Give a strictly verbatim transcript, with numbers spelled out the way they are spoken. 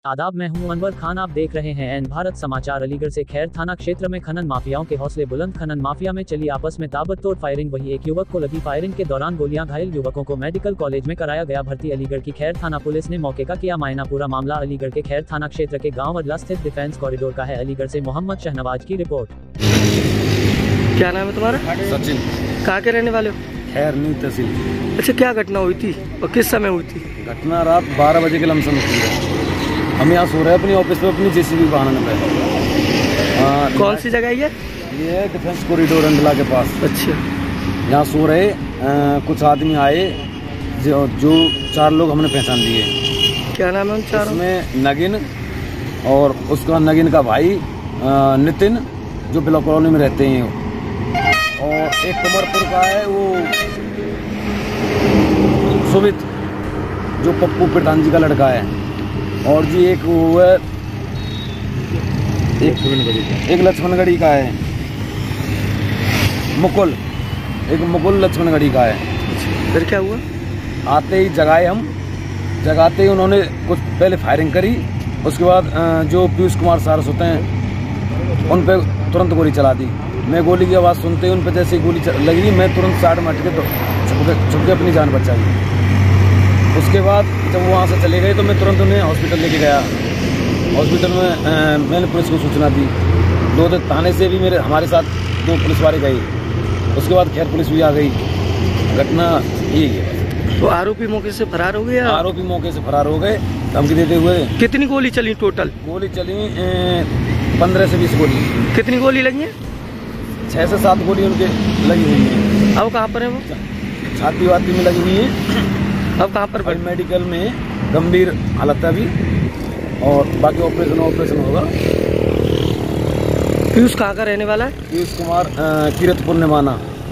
आदाब, मैं हूं अनवर खान। आप देख रहे हैं एन भारत समाचार। अलीगढ़ से खैर थाना क्षेत्र में खनन माफियाओं के हौसले बुलंद। खनन माफिया में चली आपस में ताबड़तोड़ फायरिंग। वही एक युवक को लगी फायरिंग के दौरान गोलियां। घायल युवकों को मेडिकल कॉलेज में कराया गया भर्ती। अलीगढ़ की खैर थाना पुलिस ने मौके का किया मायना। पूरा मामला अलीगढ़ के खैर थाना क्षेत्र के गाँव अदला स्थित डिफेंस कॉरिडोर का है। अलीगढ़ से मोहम्मद शहनवाज की रिपोर्ट। क्या नाम है तुम्हारा? सचिन। कहाँ के रहने वाले हो? खैर न्यू तहसील। अच्छा, क्या घटना हुई थी और किस समय हुई थी? घटना रात बारह बजे के लमसम हुई है। हम यहाँ सो रहे हैं अपनी ऑफिस में, अपनी जेसीबी वाहन पे। कौन सी जगह है ये? ये डिफेंस कॉरिडोर अंडला के पास। अच्छा, यहाँ सो रहे आ, कुछ आदमी आए जो, जो चार लोग हमने पहचान लिए। क्या नाम है उन चारों में? नगिन और उसका नगिन का भाई आ, नितिन, जो ब्लॉक कॉलोनी में रहते हैं, और एक कमरपुर का है वो सुमित, जो पप्पू प्रधान जी का लड़का है, और जी एक वो है एक एक लक्ष्मणगढ़ी का है मुकुल, एक मुकुल लक्ष्मणगढ़ी का है। फिर क्या हुआ? आते ही जगाए हम, जगाते ही उन्होंने कुछ पहले फायरिंग करी। उसके बाद जो पीयूष कुमार सारस होते हैं उन पे तुरंत गोली चला दी। मैं गोली की आवाज़ सुनते ही उन पे जैसे गोली लगी, मैं तुरंत साइड में हट के तो छुप के छुप के अपनी जान बचाई। उसके बाद जब वहाँ से चले गए तो मैं तुरंत उन्हें हॉस्पिटल लेके गया। हॉस्पिटल में आ, मैंने पुलिस को सूचना दी। दो दिन थाने से भी मेरे हमारे साथ दो पुलिस वाले गए। उसके बाद खैर पुलिस भी आ गई। घटना यही है। तो आरोपी मौके से फरार हो गए? आरोपी मौके से फरार हो गए धमकी देते हुए। कितनी गोली चली टोटल? गोली चली पंद्रह से बीस गोली। कितनी गोली लगी है? छः से सात गोली उनके लगी हुई है। अब कहाँ पर है वो? छाती वाती में लगी हुई है। अब कहाँ पर? मेडिकल में गंभीर हालत है अभी, और बाकी ऑपरेशन ऑपरेशन होगा। पीयूष कहाँ का रहने वाला है? पीयूष कुमार कीरतपुर निमाना।